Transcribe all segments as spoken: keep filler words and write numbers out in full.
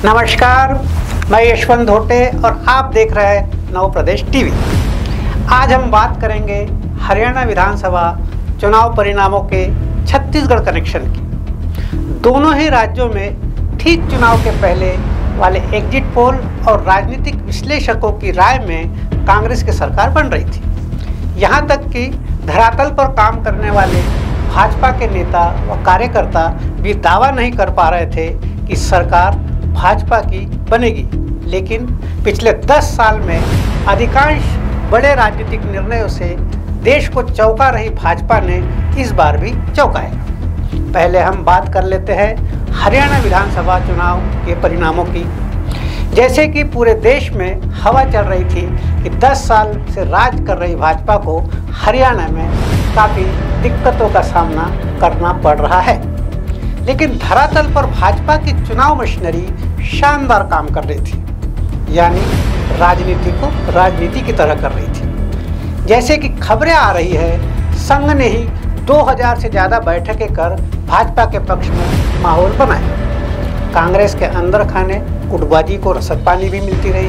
नमस्कार, मैं यशवंत धोटे और आप देख रहे हैं नव प्रदेश टीवी। आज हम बात करेंगे हरियाणा विधानसभा चुनाव परिणामों के छत्तीसगढ़ कनेक्शन की। दोनों ही राज्यों में ठीक चुनाव के पहले वाले एग्जिट पोल और राजनीतिक विश्लेषकों की राय में कांग्रेस की सरकार बन रही थी। यहाँ तक कि धरातल पर काम करने वाले भाजपा के नेता व कार्यकर्ता भी दावा नहीं कर पा रहे थे कि सरकार भाजपा की बनेगी। लेकिन पिछले दस साल में अधिकांश बड़े राजनीतिक निर्णयों से देश को चौंका रही भाजपा ने इस बार भी चौंकाया। पहले हम बात कर लेते हैं हरियाणा विधानसभा चुनाव के परिणामों की। जैसे कि पूरे देश में हवा चल रही थी कि दस साल से राज कर रही भाजपा को हरियाणा में काफ़ी दिक्कतों का सामना करना पड़ रहा है, लेकिन धरातल पर भाजपा की चुनाव मशीनरी शानदार काम कर रही थी, यानी राजनीति को राजनीति की तरह कर रही थी। जैसे कि खबरें आ रही है, संघ ने ही दो हज़ार से ज़्यादा बैठकें कर भाजपा के पक्ष में माहौल बनाया। कांग्रेस के अंदर खाने गुटबाजी को रसद पानी भी मिलती रही।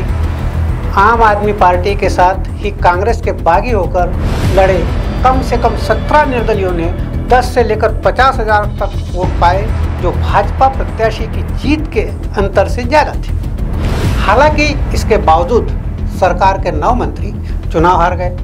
आम आदमी पार्टी के साथ ही कांग्रेस के बागी होकर लड़े कम से कम सत्रह निर्दलियों ने दस से लेकर पचास हजार तक वोट पाए, जो भाजपा प्रत्याशी की जीत के अंतर से ज़्यादा थी। हालांकि इसके बावजूद सरकार के नौ मंत्री चुनाव हार गए।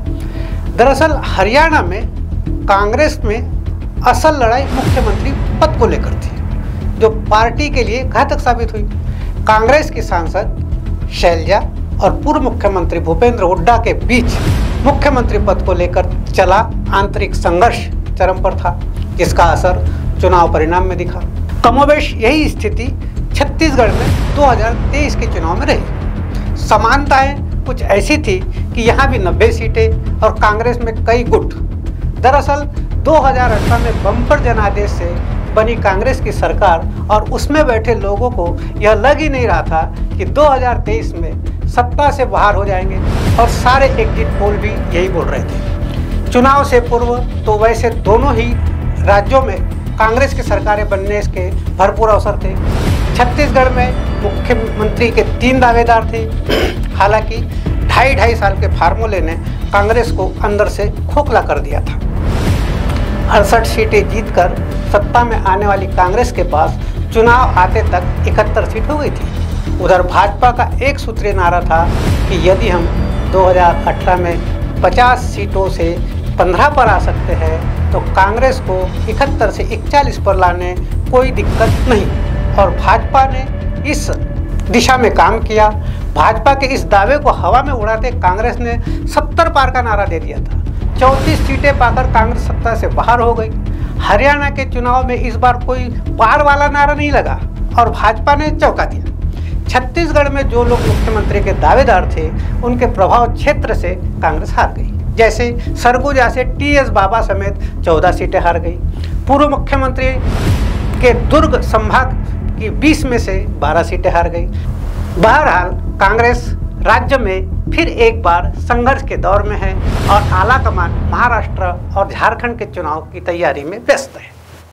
दरअसल हरियाणा में कांग्रेस में असल लड़ाई मुख्यमंत्री पद को लेकर थी, जो पार्टी के लिए घातक साबित हुई। कांग्रेस की सांसद शैलजा और पूर्व मुख्यमंत्री भूपेंद्र हुड्डा के बीच मुख्यमंत्री पद को लेकर चला आंतरिक संघर्ष चरम पर था, जिसका असर चुनाव परिणाम में दिखा। कमोबेश यही स्थिति छत्तीसगढ़ में दो हज़ार तेईस के चुनाव में रही। समानताएं कुछ ऐसी थी कि यहाँ भी नब्बे सीटें और कांग्रेस में कई गुट। दरअसल दो हज़ार अठारह में बम्पर जनादेश से बनी कांग्रेस की सरकार और उसमें बैठे लोगों को यह लग ही नहीं रहा था कि दो हज़ार तेईस में सत्ता से बाहर हो जाएंगे, और सारे एग्जिट पोल भी यही बोल रहे थे। चुनाव से पूर्व तो वैसे दोनों ही राज्यों में कांग्रेस की सरकारें बनने के भरपूर अवसर थे। छत्तीसगढ़ में मुख्यमंत्री के तीन दावेदार थे। हालांकि ढाई ढाई साल के फार्मूले ने कांग्रेस को अंदर से खोखला कर दिया था। अड़सठ सीटें जीतकर सत्ता में आने वाली कांग्रेस के पास चुनाव आते तक इकहत्तर सीट हो गई थी। उधर भाजपा का एक सूत्रीय नारा था कि यदि हम दो हज़ार अठारह में पचास सीटों से पंद्रह पर आ सकते हैं तो कांग्रेस को इकहत्तर से इकतालीस पर लाने कोई दिक्कत नहीं, और भाजपा ने इस दिशा में काम किया। भाजपा के इस दावे को हवा में उड़ाते कांग्रेस ने सत्तर पार का नारा दे दिया था। चौंतीस सीटें पाकर कांग्रेस सत्ता से बाहर हो गई। हरियाणा के चुनाव में इस बार कोई पार वाला नारा नहीं लगा और भाजपा ने चौंका दिया। छत्तीसगढ़ में जो लोग मुख्यमंत्री के दावेदार थे, उनके प्रभाव क्षेत्र से कांग्रेस हार गई। जैसे सरगुजा से टी एस बाबा समेत चौदह सीटें हार गई। पूर्व मुख्यमंत्री के दुर्ग संभाग की बीस में से बारह सीटें हार गई। बहरहाल कांग्रेस राज्य में फिर एक बार संघर्ष के दौर में है और आला कमान महाराष्ट्र और झारखंड के चुनाव की तैयारी में व्यस्त है।